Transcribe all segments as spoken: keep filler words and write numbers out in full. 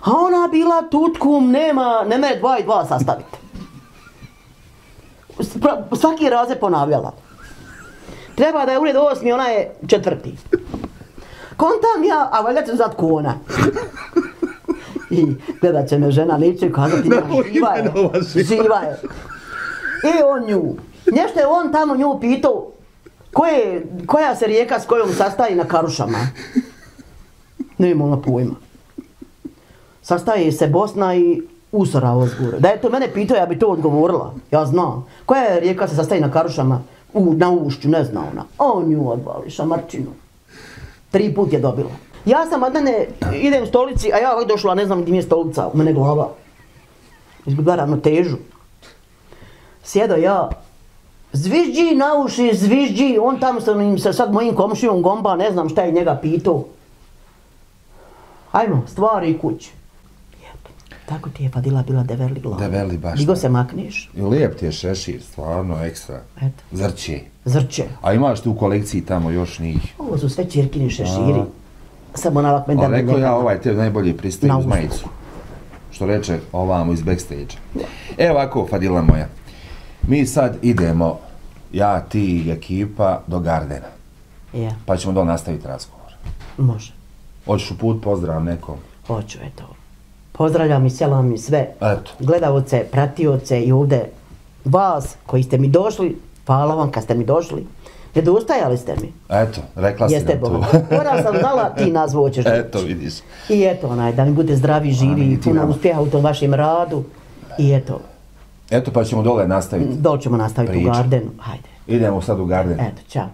A ona bila tutkum, nema, ne mere dva i dva sastaviti. Svaki raz je ponavljala. Treba da je ured osmi, ona je četvrti. Kontam ja, a valjda ću zat kona. I gledat će me žena, neće kazati, živa je, živa je. I on nju. Nešto je on tamo nju pitao, koje, koja se rijeka s kojom sastaje na Karušama. Ne imam ona pojma. Sastaje se Bosna i Usora Ozgura. Da je to mene pitao, ja bi to odgovorila. Ja znam. Koja je rijeka se sastaje na Karušama? U, na Ušću, ne zna ona. A on nju odvali, šamarčinu. Tri put je dobila. Ja sam od mene, idem u stolici, a ja ovdje došla, ne znam gdje mi je stolica, u mene glava. Izgubila ravnotežu. Sjedo ja, zvižđi na uši, zvižđi, on tamo sam se sad mojim komšijom gomba, ne znam šta je njega pitao. Ajmo, stvari i kući. Tako ti je Fadila bila deverli glava. Deverli baš. Digo se makneš. I lijep ti je šešir, stvarno, ekstra. Eto. Zrće. Zrće. A imaš tu u kolekciji tamo još njih? Ovo su sve čirkini šeširi. Samo na lakmen da mi rekao ja, ovaj te najbolje pristaje uz majicu. Što reče ovamo iz backstage. Evo ovako, Fadila moja. Mi sad idemo, ja, ti i ekipa, do Gardena. Ja. Pa ćemo dole nastaviti razgovor. Može. Hoćeš u put pozdrav nekom? Hoću, eto. Pozdravljam i selam i sve. Eto. Gledavoce, pratioce i ovdje vas koji ste mi došli. Hvala vam kad ste mi došli. Nedostajali ste mi. Eto, rekla si Jeste nam to. Mora sam znala, ti nazvo ćeš reći. Eto, vidiš. I eto, onaj, da mi bude zdravi, živi i puno uspjeha u tom vašem radu. I eto. Eto, pa ćemo dole nastaviti. Dole ćemo nastaviti u Gardenu. Hajde. Idemo sad u Garden. Eto, čao.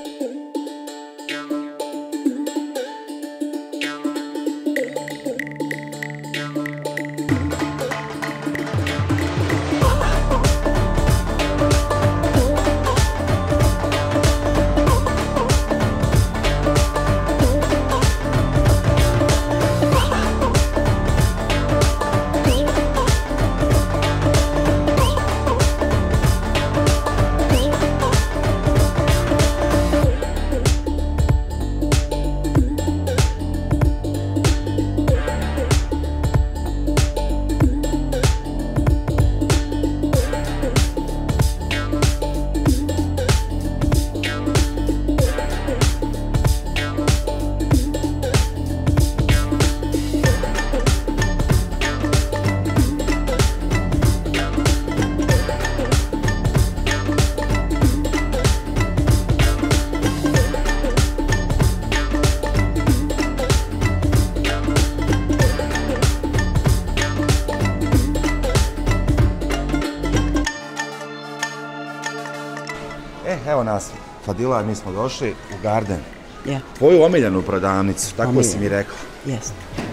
Evo nas, Fadila, mi smo došli u Garden. Ja. Tvoju omiljenu prodavnicu, tako Omiljen. Si mi rekla. Jeste.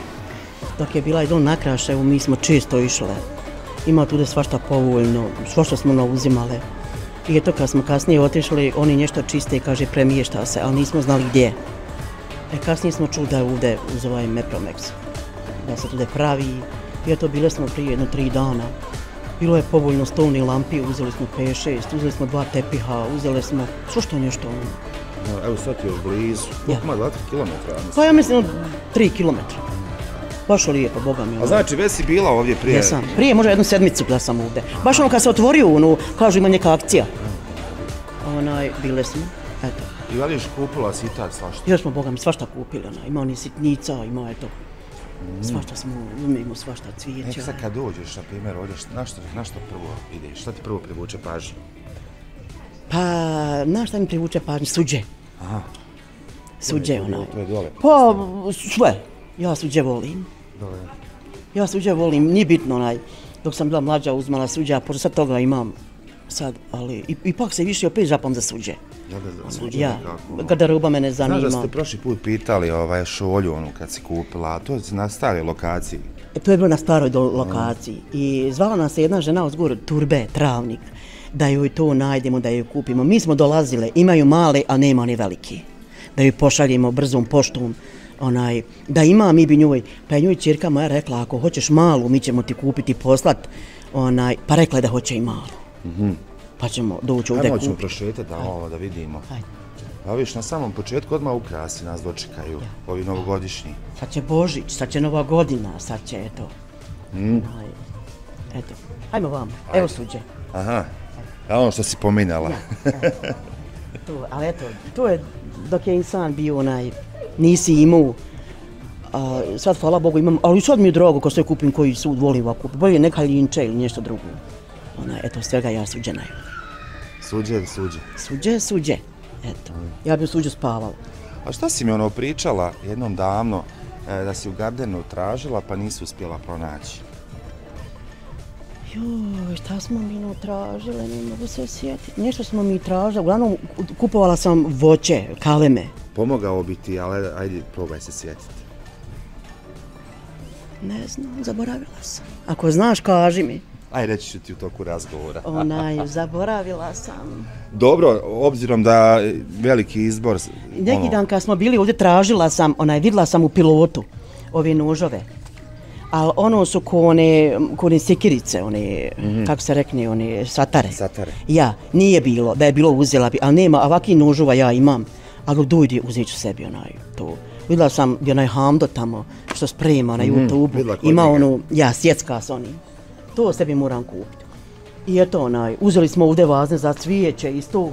Dok je bila i dom na Kraševu, mi smo često išle. Ima tu da svašta povoljno, svašta smo nauzimale. I eto kad smo kasnije otišli, oni nešto čiste i kaže premješta se, ali nismo znali gdje. E kasnije smo čuli da je ovdje uz ovaj Mepromex, da se tude pravi. I eto bile smo prije jedno tri dana. Bilo je povoljno stolni lampi, uzeli smo pet šest, uzeli smo dva tepiha, uzeli smo svašta nešto. Evo sad je još blizu, koliko ima dva kilometra? Pa ja mislim tri kilometra. Baš lijepo, boga mi. A znači već si bila ovdje prije? Jesam, prije možda jednu sedmicu da sam ovdje. Baš ono kad se otvorio, ono, kažu ima neka akcija. Onaj, bile smo, eto. I vališ kupila si i tad svašta? Još smo, boga mi, svašta kupili, ima oni sitnica, ima eto. Svašta smo, umijemo svašta cvijeća. E sad kad dođeš, na primjer, ovdje, na što prvo ideš? Šta ti prvo privuče pažnju? Pa, na šta mi privuče pažnju? Suđe. Aha. Suđe onaj. To je dole. Pa, sve. Ja suđe volim. Dole. Ja suđe volim, nije bitno onaj. Dok sam bila mlađa uzmala suđe, a pošto sad toga imam sad, ali ipak se više opet žapam za suđe. Jel da suđe ja, nekako? garderoba mene zanima. Znaš da ste prošli put pitali ovaj šolju onu kad si kupila, a to je na staroj lokaciji. E, to je bilo na staroj lokaciji i zvala nas je jedna žena uzgor Turbe, Travnik, da joj to najdemo, da joj kupimo. Mi smo dolazile, imaju male, a nema ni veliki. Da joj pošaljemo brzom poštom, onaj, da ima mi bi njoj, pa je njoj ćerka moja rekla, ako hoćeš malu, mi ćemo ti kupiti poslat, onaj, pa rekla je da hoće i malu. Mhm. Pa ćemo doći ovdje kupiti. Ajmo ćemo prošetati da ovo da vidimo. Hajde. Pa viš, na samom početku odmah ukrasi nas dočekaju, ovi novogodišnji. Sad će Božić, sad će Nova godina, sad će, eto. Mm. Aj, eto, hajmo vam, evo suđe. Aha, a ono što si pominjala. Ja, to, ali eto, to je dok je insan bio onaj, nisi imao, a sad hvala Bogu imam, ali sad mi je drago ko sve kupim koji sud volim ovako, bolje neka linče ili nešto drugo. Ona, eto, svega ja suđena je. Suđe ili suđe? Suđe, suđe, eto, ja bi u suđu spavala. A šta si mi ono pričala jednom davno, e, da si u Gardenu tražila pa nisi uspjela pronaći? Joj, šta smo mi no tražile, ne mogu se sjetiti. Nešto smo mi tražile, uglavnom kupovala sam voće, kaleme. Pomogao bi ti, ali ajde, probaj se sjetiti. Ne znam, zaboravila sam. Ako znaš, kaži mi. Aj, reći ću ti u toku razgovora. Onaj, zaboravila sam. Dobro, obzirom da veliki izbor... Neki ono... dan kad smo bili ovdje tražila sam, onaj, vidjela sam u pilotu ove nožove. Ali ono su ko one, ko one sekirice, one, mm-hmm. kako se rekne, one satare. Satare. Ja, nije bilo, da je bilo uzela bi, ali nema, ovakvi nožova ja imam. Ali dojde, uzet ću sebi onaj, to. Vidjela sam gdje onaj Hamdo tamo, što sprema na mm-hmm. YouTube, ima ono, ja, sjecka s onim. To sebi moram kupiti. I eto onaj, uzeli smo ovdje vazne za cvijeće isto.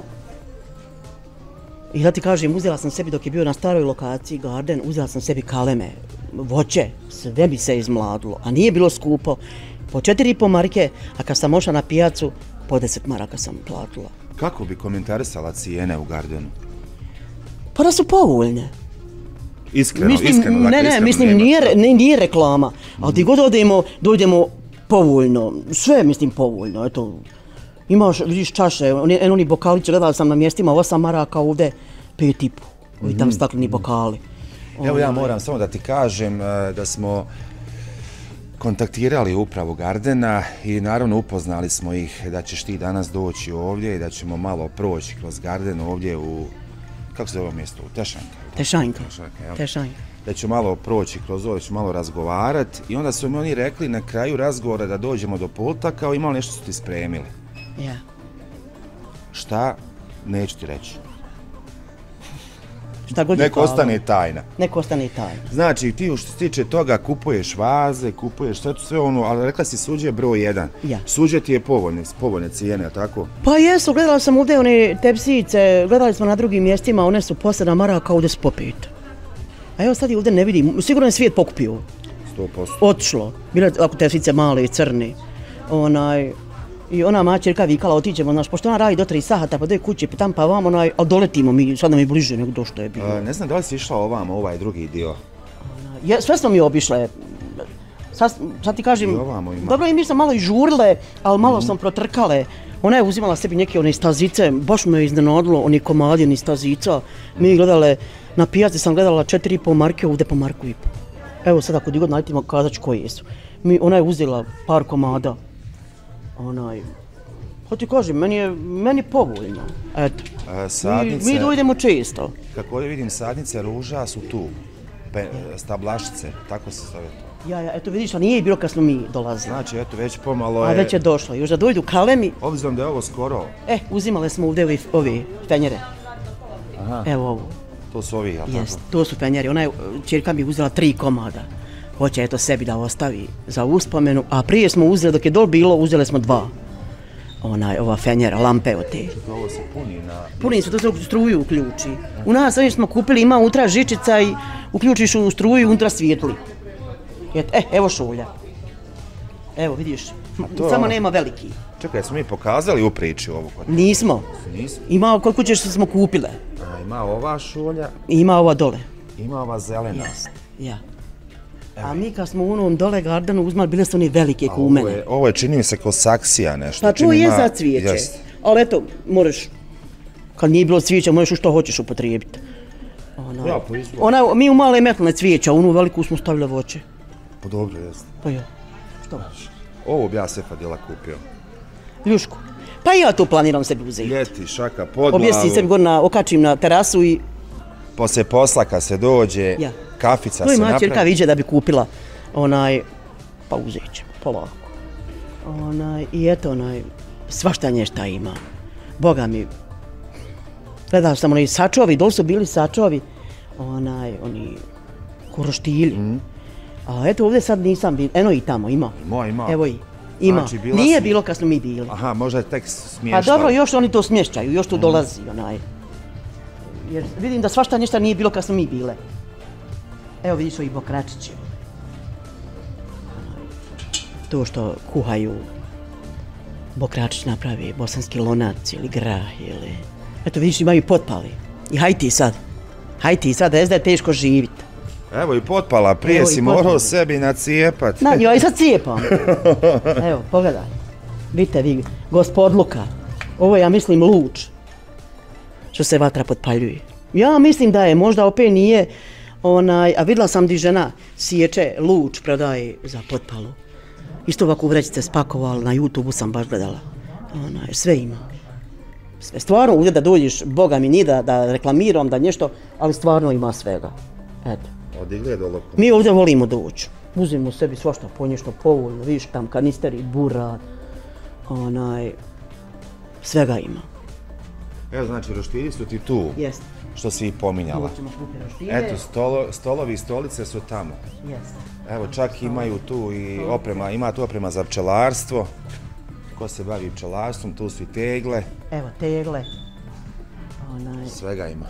I da ti kažem, uzela sam sebi dok je bio na staroj lokaciji Garden, uzela sam sebi kaleme, voće, sve bi se izmladilo, a nije bilo skupo. Po četiri i po marke, a kad sam ošla na pijacu, po deset maraka sam platila. Kako bi komentarisala cijene u Gardenu? Pa da su povoljne. Iskreno, mislim, iskreno, dakle, ne, ne, iskreno mislim, nema. nije, ne, nije reklama, ali mm. ti god odemo, dojdemo povoljno, sve mislim povoljno, eto. Imaš, vidiš čaše, oni, oni bokalići, gledala sam na mjestima, osam maraka ovdje, pet i po, ovi mm-hmm. tam stakleni bokali. Evo ja moram samo da ti kažem da smo kontaktirali upravu Gardena i naravno upoznali smo ih da ćeš ti danas doći ovdje i da ćemo malo proći kroz Garden ovdje u, kako se zove ovo mjesto, u Tešanjka? Tešanjka, Tešanjka, Tešanjka. Da ćemo malo proći kroz ovo, da ćemo malo razgovarati i onda su mi oni rekli na kraju razgovora da dođemo do pulta kao imali nešto su ti spremili. Ja. Šta? Neću ti reći. Šta god Neko ostane tajna. Neko ostane tajna. Znači, ti što se tiče toga kupuješ vaze, kupuješ sve, sve ono, ali rekla si suđe broj jedan. Ja. Suđe ti je povoljne, povoljne cijene, tako? Pa jesu, gledala sam ovdje one tepsice, gledali smo na drugim mjestima, one su po sedam maraka, ovdje su po pet. A evo sad je ovdje ne vidim, sigurno je svijet pokupio. sto posto. Otišlo. Bile ako tepsice male i crne. Onaj, i ona moja čerka vikala, otiđemo, znaš, pošto ona radi do tri sata, pa doje kuće, pa tam pa vam, onaj, ali doletimo mi, sad nam je bliže nego do što je bilo. A, ne znam da li si išla ovam, ovaj drugi dio. Je, sve smo mi obišle. Sad, sad ti kažem, I ovamo ima. dobro i mi smo malo i žurile, ali malo mm-hmm. sam protrkale. Ona je uzimala sebi neke one stazice, baš me je iznenadilo, oni komadi, oni stazica. Mi gledale, na pijaci sam gledala četiri i po marke, ovdje po marku i po. Evo sad ako digod najdemo kazat ću koji jesu. Mi, ona je uzela par komada. Onaj, ko ti kažem, meni je, meni je povoljno, eto. A, sadnice, mi, mi dojdemo često. Kako ovdje vidim, sadnice ruža su tu, Pe, stablašice, tako se zove to. Ja, ja, eto vidiš, a nije bilo kad smo mi dolazili. Znači, eto, već pomalo je... A već je došlo, još da dojdu kalemi. Obzirom da je ovo skoro... E, uzimale smo ovdje ove, ove fenjere. Aha. Evo ovo. To su ovi, jel' Jest, tako? to su fenjeri. Ona je, čerka mi uzela tri komada. Hoće eto sebi da ostavi za uspomenu, a prije smo uzeli, dok je dol bilo, uzeli smo dva. Onaj, ova fenjera, lampe od te. Ovo se puni na... Puni se, to se struju uključi. U nas ovdje smo kupili, ima unutra žičica i uključiš u struju i unutra svijetli. Et, e, evo šolja. Evo, vidiš, to... samo nema veliki. Čekaj, smo mi pokazali u priči ovu kod... Nismo. Nismo? Ima kod kuće što smo kupile. A, ima ova šolja. I ima ova dole. Ima ova zelena. Jest, ja. A mi kad smo u onom dole Gardenu uzmali, bile su one velike kumene. Ovo je, ovo je čini mi se ko saksija nešto. Pa to čini je ma... za cvijeće. Jest. Ali eto, moraš, kad nije bilo cvijeća, možeš u što hoćeš upotrijebiti. Ona, ja, po izboru. Ona, mi u male metlne cvijeća, u onu veliku smo stavili voće. Pa dobro, jest. Pa ja, što baš? Ovo bi ja se Fadila kupio. Ljušku. Pa ja to planiram sebi uzeti. Ljeti, šaka, podlavu. Objesim sebi gore na, okačim na terasu i... Poslije posla kad se dođe, ja. Kafica se napravi. To je moja čerka viđe da bi kupila onaj, pa uzet ćemo, polako. Onaj, i eto onaj, svašta nješta ima. Boga mi, Gledao sam oni sačovi, doli su bili sačovi, onaj, oni koroštilji. Mm. A eto ovdje sad nisam bil, eno i tamo, ima. Ima, ima. Evo i, ima. Znači, nije si... bilo kad smo mi bili. Aha, možda je tek smještao. Pa dobro, još oni to smješćaju, još tu mm. dolazi, onaj. Jer vidim da svašta ništa nije bilo kad smo mi bile. Evo vidiš ovi bokračići. To što kuhaju, bokračić napravi, bosanski lonac ili grah ili... Eto vidiš imaju potpali. I haj ti sad. Haj ti sad, da je teško živit. Evo i potpala, prije Evo si morao sebi nacijepat. Na, ja i sad cijepam. Evo, pogledaj. Vidite vi, gospodluka. Ovo ja mislim luč. Što se vatra potpaljuje. Ja mislim da je, možda opet nije, onaj, a vidjela sam di žena siječe luč, prodaje za potpalu. Isto ovako u vrećice spakovali, na YouTubeu sam baš gledala. Onaj, sve ima. Sve. Stvarno, ovdje da dođeš, Boga mi nije da, da reklamiram, da nešto, ali stvarno ima svega. Eto. Mi ovdje volimo doći. Uzmemo sebi svašta po nešto povoljno, vidiš tam kanisteri, burat, onaj, svega ima. Evo znači, roštilji su ti tu, Jest. što si i pominjala. Eto, stolo, stolovi i stolice su tamo. Jest. Evo, čak imaju tu i oprema, ima tu oprema za pčelarstvo. Ko se bavi pčelarstvom, tu su i tegle. Evo, tegle. Onaj. Svega ima.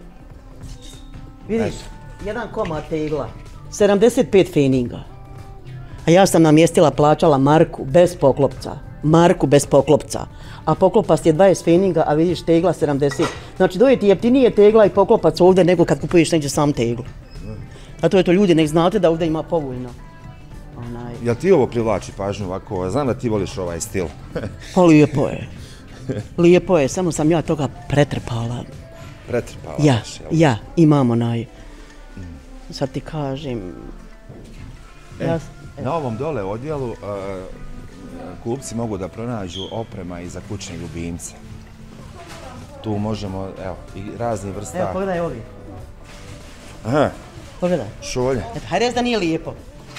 Vidiš, Eto. jedan komad tegla, sedamdeset pet feninga. A ja sam namjestila, plaćala marku bez poklopca. Marku bez poklopca. A poklopac je dvadeset feninga, a vidiš tegla sedamdeset. Znači doje ti jeftinije tegla i poklopac ovdje nego kad kupuješ negdje sam teglu. A to je to ljudi, nek znate da ovdje ima povoljno. Onaj... Jel ti ovo privlači pažnju ovako? Znam da ti voliš ovaj stil. Pa lijepo je. Lijepo je, samo sam ja toga pretrpala. Pretrpala? Ja, baš, ja, imam onaj. Sad ti kažem... E, ja, na ovom dole odjelu uh, kupci mogu da pronađu oprema i za kućne ljubimce. Tu možemo, evo, i razni vrsta... Evo, pogledaj ovi. Aha. Pogledaj. Šolje. Eto, hajde da nije lijepo.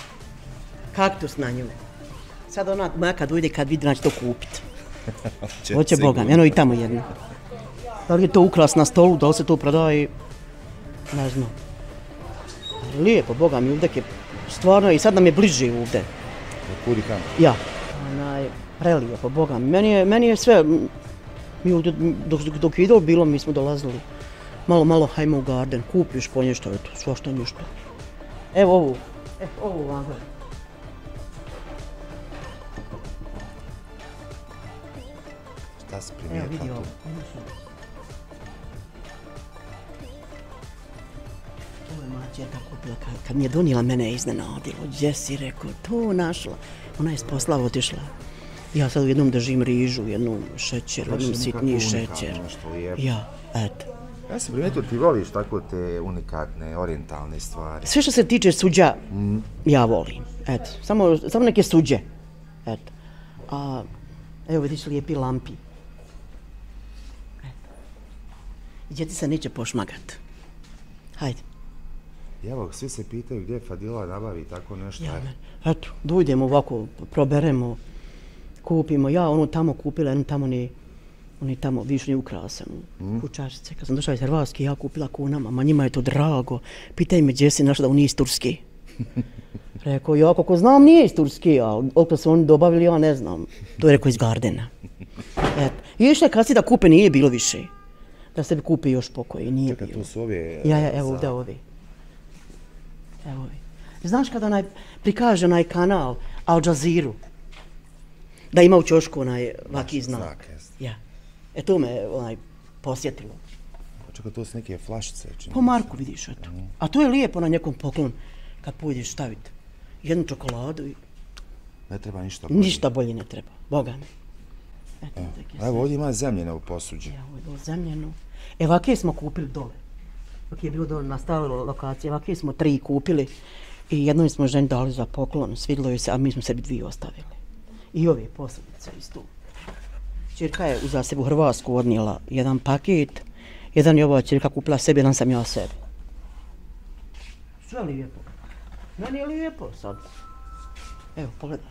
Kaktus na njome. Sad ona moja kad ujde, kad vidi, znači to kupit. Hoće Boga, eno i tamo jedno. Da li je to ukras na stolu, da li se to prodaje, ne znam. Lijepo, Boga mi, ovdje je stvarno i sad nam je bliže ovdje. Kudi kam? Ja. Onaj, prelijepo, Boga mi. Meni je, meni je sve, mi ovdje, dok, dok je idol bilo, mi smo dolazili. Malo, malo hajmo u garden, kupiš po nešto, eto, svašta nešto. Evo ovu, evo ovu vam gledam. Šta si primijetila tu? Evo vidi ovo. Ovo je moja djeta kupila, kad, kad mi je donijela, mene je iznenadilo. Gdje si rekao, to našla. Ona je s posla otišla. Ja sad u jednom držim rižu, u jednom šećer, u jednom sitniji šećer. Ja, eto. Ja sam primijetio, ti voliš tako te unikatne, orijentalne stvari. Sve što se tiče suđa, mm. ja volim. Eto, samo, samo neke suđe. Eto. A, evo vidiš lijepi lampi. Eto. I djeti se neće pošmagat. Hajde. Evo, svi se pitaju gdje Fadila nabavi tako nešto. Ja, eto, dojdemo ovako, proberemo, kupimo. Ja ono tamo kupila, jednu tamo ne... Oni tamo višnji ukrasan mm. u čašice. Kad sam došla iz Hrvatske, ja kupila kunama, ma njima je to drago. Pitaj me gdje si našla da on nije iz Turske. Rekao, ja kako znam nije iz Turske, ali koliko su oni dobavili, ja ne znam. To je rekao iz Gardena. Eto. I još nekad si da kupe nije bilo više. Da sebi kupi još pokoji, nije Čekaj, bilo. Čekaj, tu su ove... Ja, ja, evo ovdje ovi. Evo ovi. Znaš kada onaj prikaže onaj kanal Al Jazeera, da ima u ćošku onaj vaki znak. znak ja. E to me onaj posjetilo. Čekaj, to su neke flašice. Po Marku vidiš, eto. Mm. A to je lijepo na nekom poklon kad pojdeš staviti jednu čokoladu i... Ne treba ništa bolje. Ništa bolje ne treba, Boga mi. Eto, evo, evo ovdje ima zemljeno u posuđe. Ja, ovo je bilo zemljeno. E, ovakve smo kupili dole. Dok je bilo dole na staloj lokaciji, ovakve smo tri kupili i jednom smo ženi dali za poklon, svidilo joj se, a mi smo sebi dvije ostavili. I ove posudice isto. Čirka je za sebi u Hrvatsku odnijela jedan paket, jedan je ova čirka kupila sebi, jedan sam ja sebi. Sve lijepo. Meni je lijepo sad. Evo, pogledaj.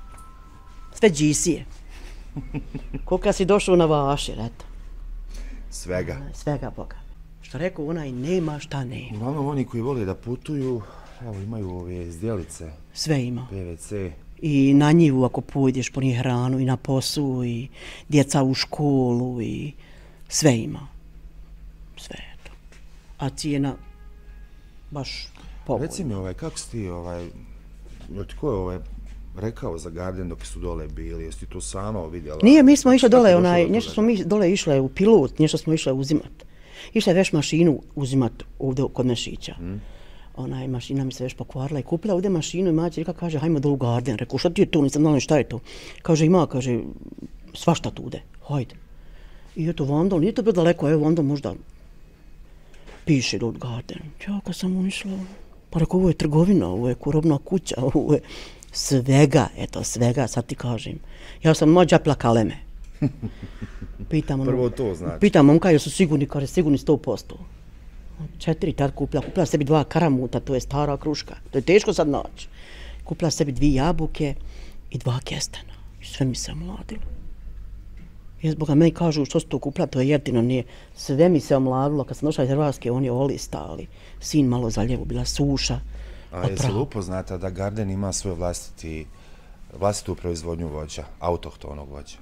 Sve džisije. Koliko si došao na vašir, eto. svega. Svega Boga. Što rekao, onaj nema šta nema. Uglavnom oni koji vole da putuju, evo imaju ove zdjelice. Sve ima. P V C. I na njivu ako pojdeš po njih hranu, i na poslu, i djeca u školu, i sve ima. Sve je to. A cijena baš povoljna. Reci mi, ovaj, kako si ti, ovaj, tko je ovaj, rekao za Garden dok su dole bili, jesi ti to sama vidjela? Nije, mi smo išli dole, onaj, nešto smo mi dole išle u pilot, nešto smo išle uzimat. Išla je veš mašinu uzimat ovdje kod Mešića. Hmm. Onaj, mašina mi se već pokvarila i kupila ovdje mašinu i mađe reka, kaže, hajmo dole u Garden. Rekao, šta ti je to, nisam znala šta je to. Kaže, ima, kaže, svašta tude, hajde. I eto, Vandal, nije to bilo daleko, evo, Vandal možda piše dole u Garden. Ja, kad sam unišla, pa rekao, ovo je trgovina, ovo je kurobna kuća, ovo je svega, eto, svega, sad ti kažem. Ja sam mađa plakaleme. Pitam, ono, prvo to znači. Pitam momka, jesu sigurni, kaže, sigurni sto posto. Četiri tad kupila, kupila sebi dva karamuta, to je stara kruška, to je teško sad naći. Kupila sebi dvije jabuke i dva kestena. I sve mi se omladilo. I zbog meni kažu što su to kupila, to je jeftino, nije. Sve mi se omladilo, kad sam došla iz Hrvatske, on je olistali. Sin malo zaljevo, bila suša. A jesi li upoznata da Garden ima svoj vlastiti, vlastitu proizvodnju voća, autohtonog voća?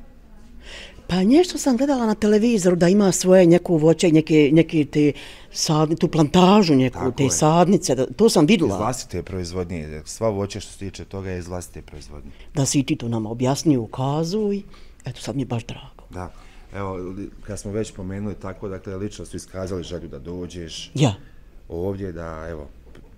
Pa nešto sam gledala na televizoru da ima svoje neku voće, neke, neke te sadnice, tu plantažu neku, tako te je. Sadnice, da, to sam vidjela. Iz vlastite proizvodnje, sva voće što se tiče toga je iz vlastite proizvodnje. Da si ti to nama objasnio, ukazuj, eto sad mi je baš drago. Da, evo, kad smo već pomenuli tako, dakle, lično su iskazali želju da dođeš ja. ovdje, da, evo,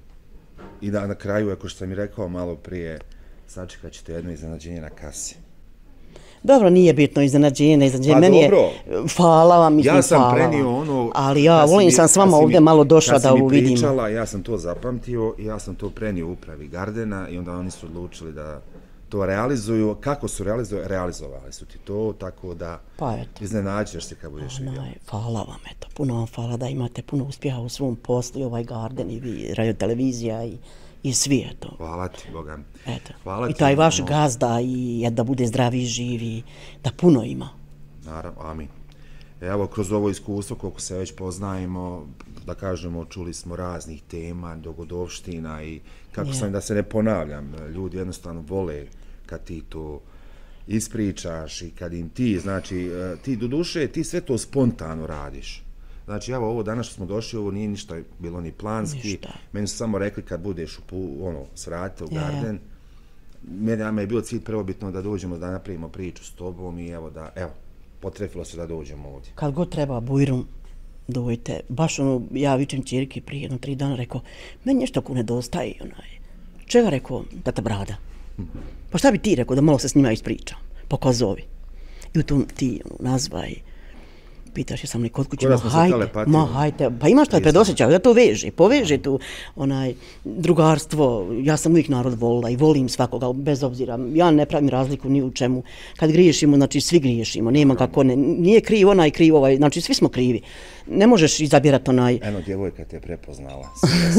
i da na kraju, ako što sam mi rekao malo prije, sačekat ćete jedno iznenađenje na kasi. Dobro, nije bitno iznenađenje, ne iznenađenje. Pa meni dobro. Je, hvala vam, mislim, ja sam hvala prenio ono, ali ja volim sam s vama ovdje malo došla da uvidim. Kad si mi pričala, ja sam to zapamtio i ja sam to prenio upravi Gardena i onda oni su odlučili da to realizuju. Kako su realizovali? Realizovali su ti to, tako da pa eto. Iznenađuješ se kad budeš vidjela. Hvala vam, eto, puno vam hvala da imate puno uspjeha u svom poslu i ovaj Garden i vi, radio televizija i i svi, eto. Hvala ti, Boga. Eto. Hvala I ti, taj vaš no. gazda i da bude zdravi i živi, da puno ima. Naravno, amin. Evo, kroz ovo iskustvo, koliko se već poznajemo, da kažemo, čuli smo raznih tema, dogodovština i kako yeah. sam da se ne ponavljam, ljudi jednostavno vole kad ti to ispričaš i kad im ti, znači, ti do duše, ti sve to spontano radiš. Znači, evo, ovo danas što smo došli, ovo nije ništa bilo ni planski. Ništa. Meni su samo rekli kad budeš u, ono, svrate u Garden. Ja, ja. Meni nama je bilo cilj prvobitno da dođemo, da napravimo priču s tobom i evo da, evo, potrefilo se da dođemo ovdje. Kad god treba bujrum, dojte. Baš ono, ja vičem čirki prije jedno tri dana, rekao, meni nešto ko nedostaje, onaj. Čega rekao, tata Brada? Pa šta bi ti rekao da malo se s njima ispričam? Pokazovi. I u tom ti ono, nazvaj. Pitaš je sam li kod kuće, ma hajte, ma hajte, pa imaš taj predosjećaj, da to veže, poveže tu onaj drugarstvo, ja sam uvijek narod volila i volim svakoga, bez obzira, ja ne pravim razliku ni u čemu, kad griješimo, znači svi griješimo, nema kako, ne, nije kriv onaj kriv ovaj, znači svi smo krivi, ne možeš izabirati onaj... Eno, djevojka te prepoznala.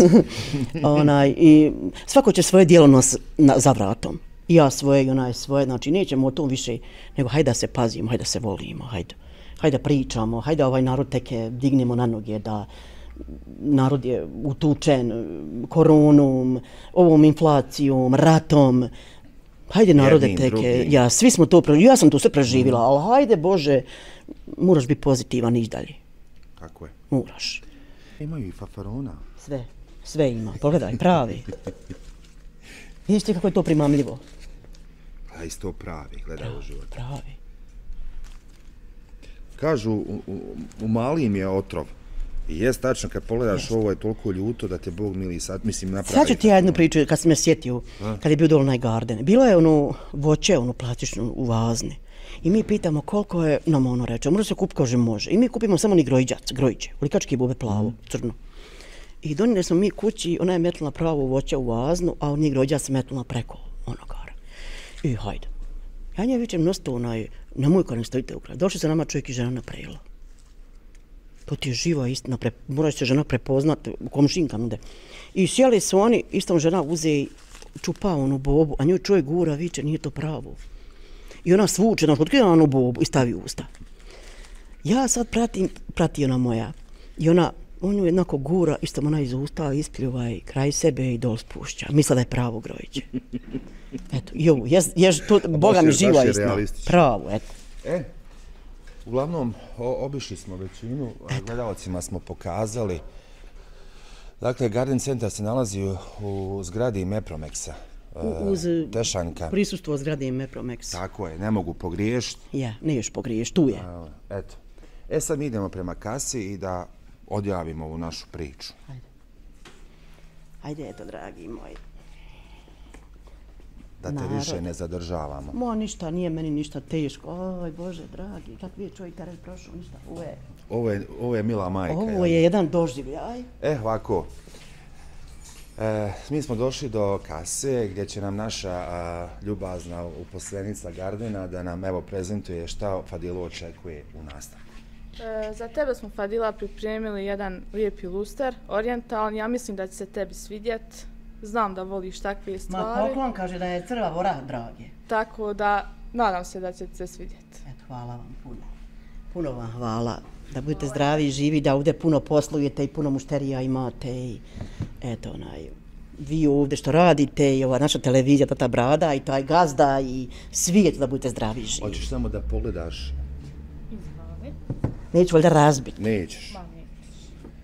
onaj, i svako će svoje djelo nos na, za vratom, i ja svoje i onaj svoje, znači nećemo o tom više, nego hajde da se pazimo, hajde da se volimo, hajde. Hajde da pričamo, hajde ovaj narod teke dignemo na noge, da narod je utučen koronom, ovom inflacijom, ratom. Hajde narode teke, ja, svi smo to preživjeli, ja sam to sve preživjela, ali hajde Bože, moraš biti pozitivan i dalje. Kako je? Moraš. Imaju i fafarona. Sve, sve ima, pogledaj, pravi. Vidiš ti kako je to primamljivo? A isto pravi, gledaj u život. Pravi. Kažu, u, u, u malim je otrov. I jest tačno, kad pogledaš jest. Ovo je toliko ljuto da te Bog mili sad, mislim, napravi. Sad ću ti ja jednu priču, kad sam me sjetio, a? Kad je bio dole onaj Garden. Bilo je ono voće, ono plastično u vazni. I mi pitamo koliko je, nam ono reče, mora se kup, kaže može. I mi kupimo samo ni grojđac, grojđe, likačke bobe plavo, mm. crno. I donijeli smo mi kući, ona je metnula pravo voće u vaznu, a on je grojđac metnula preko onogara. I hajde. Ja nje vičem nosto onaj, nemoj kad ne stojite u kraju. Došli se nama čovjek i žena naprejela. To ti je živa istina, pre, moraš se žena prepoznat, komšinka nude. I sjeli su oni, istom žena uze i čupa onu bobu, a njoj čovjek gura, viče, nije to pravo. I ona svuče, znaš, otkriva onu bobu i stavi u usta. Ja sad pratim, prati ona moja. I ona, on ju jednako gura, isto ona iz usta ispljuva i kraj sebe i dol spušća. Misla da je pravo grojiće. Eto, jo, jes, jes, to, Boga mi živa istina. Pravo, eto. E, uglavnom, o, obišli smo većinu, gledalcima smo pokazali. Dakle, Garden Centar se nalazi u, u zgradi Mepromexa. Uz Tešanka. Prisustvo zgrade Mepromexa. Tako je, ne mogu pogriješiti. Ja, ne još pogriješiti, tu je. Eto. E sad mi idemo prema kasi i da odjavimo ovu našu priču. Ajde. Ajde, eto, dragi moji. Da te Narod. više ne zadržavamo. Mo, ništa, nije meni ništa teško. Oj, Bože, dragi, kakvi je čovjek teren prošao, ništa. Ovo je... Ovo je, ovo je mila majka. Ovo je jedan doživljaj. E, ovako. E, mi smo došli do kase gdje će nam naša a, ljubazna uposlenica Gardena da nam evo prezentuje šta Fadilu očekuje u nastavku. E, za tebe smo, Fadila, pripremili jedan lijepi luster, orijentalni. Ja mislim da će se tebi svidjet. Znam da voliš takve stvari. Ma, poklon kaže da je crva vora, drage. Tako da, nadam se da će se svidjet. Eto, hvala vam puno. Puno vam hvala. Da budete zdravi i živi, da ovdje puno poslujete i puno mušterija imate i eto onaj, vi ovdje što radite i ova naša televizija, Tata Brada i taj gazda i svijet da budete zdravi i živi. Hoćeš samo da pogledaš? Izvoli. Neću valjda razbiti. Nećeš. Ma, nećeš.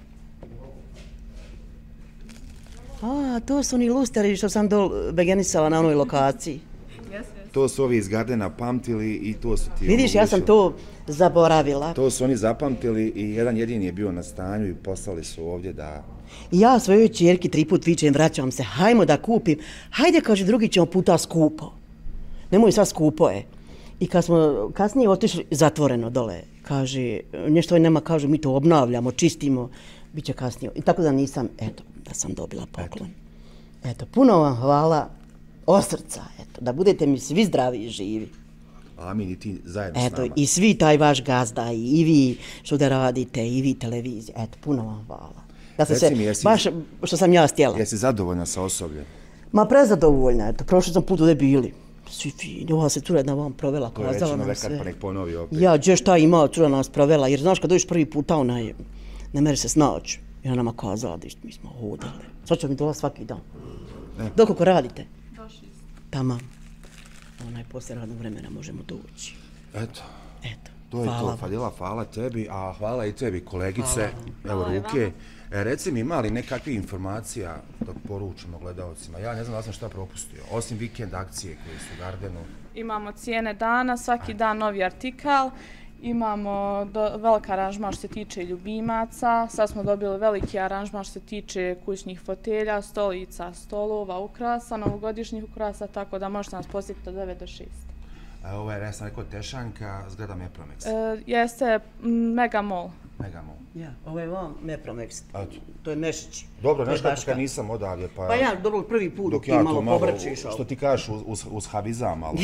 A, to su oni lusteri što sam dol begenisala na onoj lokaciji. To su ovi iz Gardena pamtili i to su ti... Vidiš, ja sam to zaboravila. To su oni zapamtili i jedan jedini je bio na stanju i poslali su ovdje da... Ja svojoj čerki tri put vičem, vraćam se, hajmo da kupim. Hajde, kaže, drugi ćemo puta skupo. Nemoj, sad skupo je. I kad smo kasnije otišli zatvoreno dole, kaže, nešto nema, kažu, mi to obnavljamo, čistimo, bit će kasnije. I tako da nisam, eto, da sam dobila poklon. Eto, eto puno vam hvala. Od srca, eto, da budete mi svi zdravi i živi. Amin, i ti zajedno eto, s nama. I svi taj vaš gazda, i vi što da radite, i vi televizija. Eto, puno vam hvala. Da sam se, mi, jesi, baš što sam ja stjela. Jesi zadovoljna sa osobljem? Ma, prezadovoljna, eto, prošli sam put ovdje bili. Svi fini, ova se cura jedna vam provela, to kazala nam lekar, sve. Pa nek ponovi opet. Ja, gdje šta ima, cura nas provela, jer znaš kad dođeš prvi puta, ona je, ne mere se snaći. I ona nama kazala da mi smo hodali. Sad ću mi dolaz svaki dan. Ne. Dok kako radite? Tamam. Onaj poslije radnog vremena možemo doći. Eto. Eto. To je to, Fadila, hvala tebi, a hvala i tebi, kolegice. Evo ruke. E, reci mi, ima li nekakvih informacija da poručimo gledalcima? Ja ne znam da sam šta propustio, osim vikend akcije koje su u Gardenu. Imamo cijene dana, svaki dan novi artikal. Imamo do, veliki aranžman što se tiče ljubimaca, sad smo dobili veliki aranžman što se tiče kućnih fotelja, stolica, stolova, ukrasa, novogodišnjih ukrasa, tako da možete nas posjetiti od devet do šest. A ovo je, ja sam rekao, Tešanka, zgrada Mepromex. E, jeste Mega Mall. Mega Mall. Ja, ovo je vam Mepromex, to je Mešić. Dobro, nešto kad nisam odavlje, pa... Pa ja, dobro, prvi put dok ti ja malo povrčiš. Što ti kažeš, uz, uz, uz Habiza malo.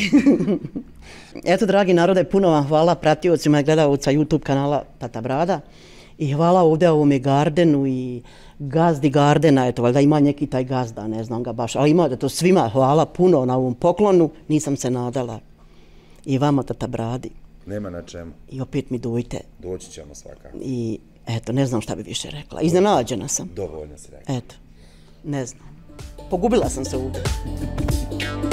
Eto, dragi narode, puno vam hvala pratiocima i gledalca YouTube kanala Tata Brada. I hvala ovdje ovome Gardenu i gazdi Gardena, eto, valjda ima neki taj gazda, ne znam ga baš, ali ima da to svima hvala puno na ovom poklonu, nisam se nadala. I vama, Tata Bradi. Nema na čemu. I opet mi dojte. Doći ćemo svakako. I eto, ne znam šta bi više rekla. Iznenađena sam. Dovoljno si rekla. Eto, ne znam. Pogubila sam se ovdje.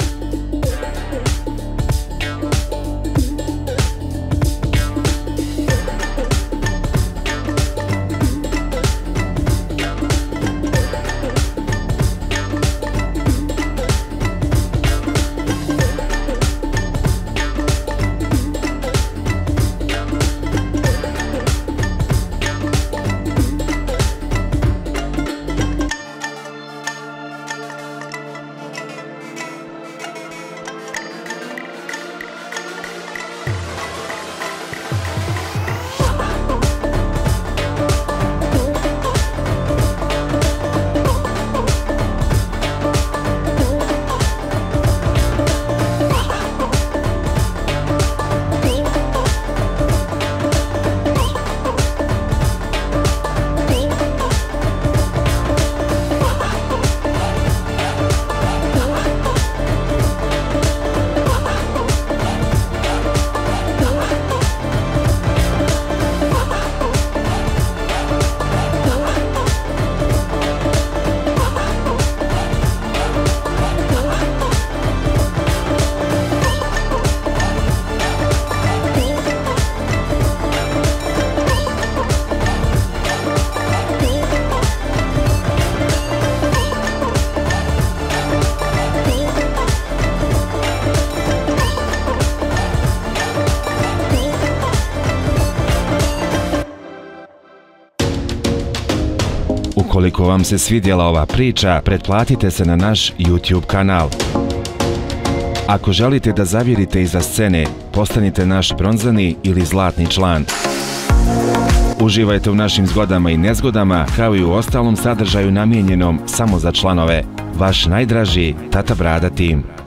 Ukoliko vam se svidjela ova priča, pretplatite se na naš YouTube kanal. Ako želite da zavirite iza scene, postanite naš bronzani ili zlatni član. Uživajte u našim zgodama i nezgodama, kao i u ostalom sadržaju namijenjenom samo za članove. Vaš najdraži Tata Brada tim.